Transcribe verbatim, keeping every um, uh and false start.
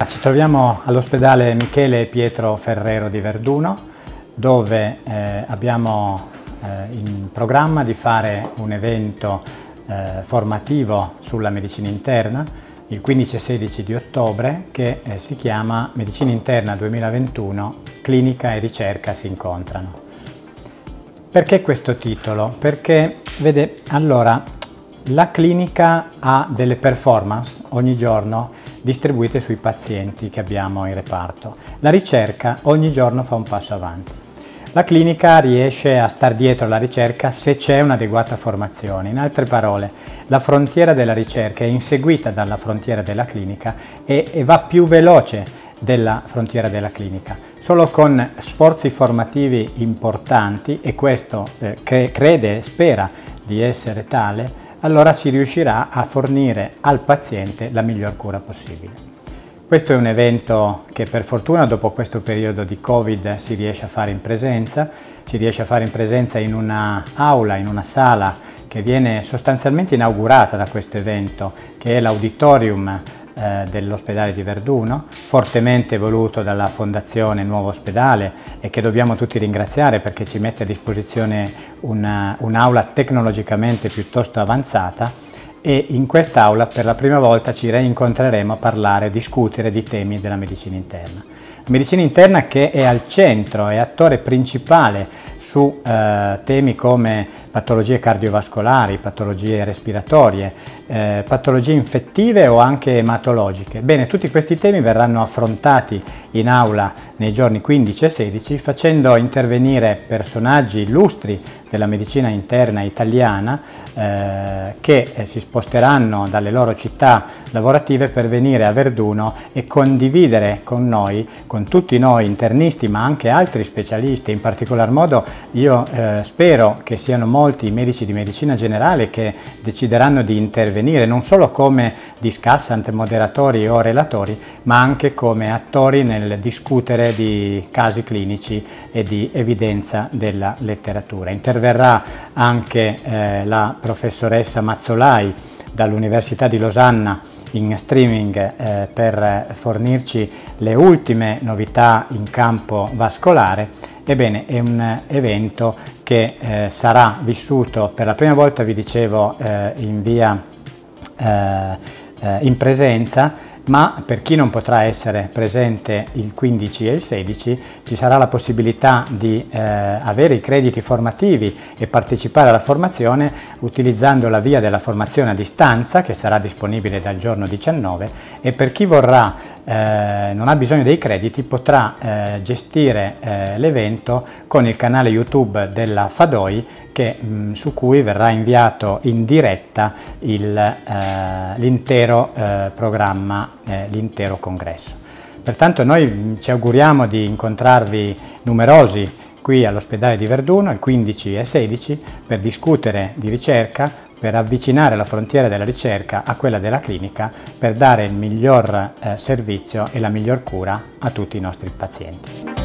Ci troviamo all'ospedale Michele e Pietro Ferrero di Verduno, dove eh, abbiamo eh, in programma di fare un evento eh, formativo sulla medicina interna il quindici e sedici di ottobre, che eh, si chiama Medicina Interna duemilaventuno, clinica e ricerca si incontrano. Perché questo titolo? Perché, vede, allora, la clinica ha delle performance ogni giorno distribuite sui pazienti che abbiamo in reparto. La ricerca ogni giorno fa un passo avanti. La clinica riesce a star dietro alla ricerca se c'è un'adeguata formazione. In altre parole, la frontiera della ricerca è inseguita dalla frontiera della clinica e, e va più veloce della frontiera della clinica. Solo con sforzi formativi importanti, e questo eh, cre crede e spera di essere tale, allora si riuscirà a fornire al paziente la miglior cura possibile. Questo è un evento che per fortuna dopo questo periodo di Covid si riesce a fare in presenza, si riesce a fare in presenza in una aula, in una sala che viene sostanzialmente inaugurata da questo evento, che è l'auditorium eh, dell'ospedale di Verduno, fortemente voluto dalla Fondazione Nuovo Ospedale e che dobbiamo tutti ringraziare perché ci mette a disposizione un'aula tecnologicamente piuttosto avanzata. E in quest'aula per la prima volta ci reincontreremo a parlare, a discutere di temi della medicina interna. La medicina interna che è al centro, è attore principale su eh, temi come patologie cardiovascolari, patologie respiratorie, eh, patologie infettive o anche ematologiche. Bene, tutti questi temi verranno affrontati in aula nei giorni quindici e sedici, facendo intervenire personaggi illustri della medicina interna italiana eh, che eh, si sposteranno dalle loro città lavorative per venire a Verduno e condividere con noi, con tutti noi internisti ma anche altri specialisti. In particolar modo io eh, spero che siano molti i medici di medicina generale che decideranno di intervenire non solo come discussant, moderatori o relatori, ma anche come attori nel discutere di casi clinici e di evidenza della letteratura. Interverrà anche eh, la professoressa Mazzolai dall'Università di Losanna in streaming eh, per fornirci le ultime novità in campo vascolare. Ebbene, è un evento che eh, sarà vissuto per la prima volta, vi dicevo, eh, in via eh, eh, in presenza, ma per chi non potrà essere presente il quindici e il sedici ci sarà la possibilità di eh, avere i crediti formativi e partecipare alla formazione utilizzando la via della formazione a distanza che sarà disponibile dal giorno diciannove, e per chi vorrà eh, non ha bisogno dei crediti potrà eh, gestire eh, l'evento con il canale YouTube della Fadoi che, mh, su cui verrà inviato in diretta l'intero eh, eh, programma, eh, l'intero congresso. Pertanto noi ci auguriamo di incontrarvi numerosi qui all'ospedale di Verduno il quindici e sedici per discutere di ricerca, per avvicinare la frontiera della ricerca a quella della clinica, per dare il miglior eh, servizio e la miglior cura a tutti i nostri pazienti.